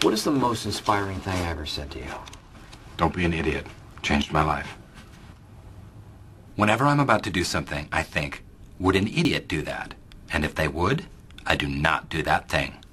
What is the most inspiring thing I ever said to you? Don't be an idiot. Changed my life. Whenever I'm about to do something, I think, would an idiot do that? And if they would, I do not do that thing.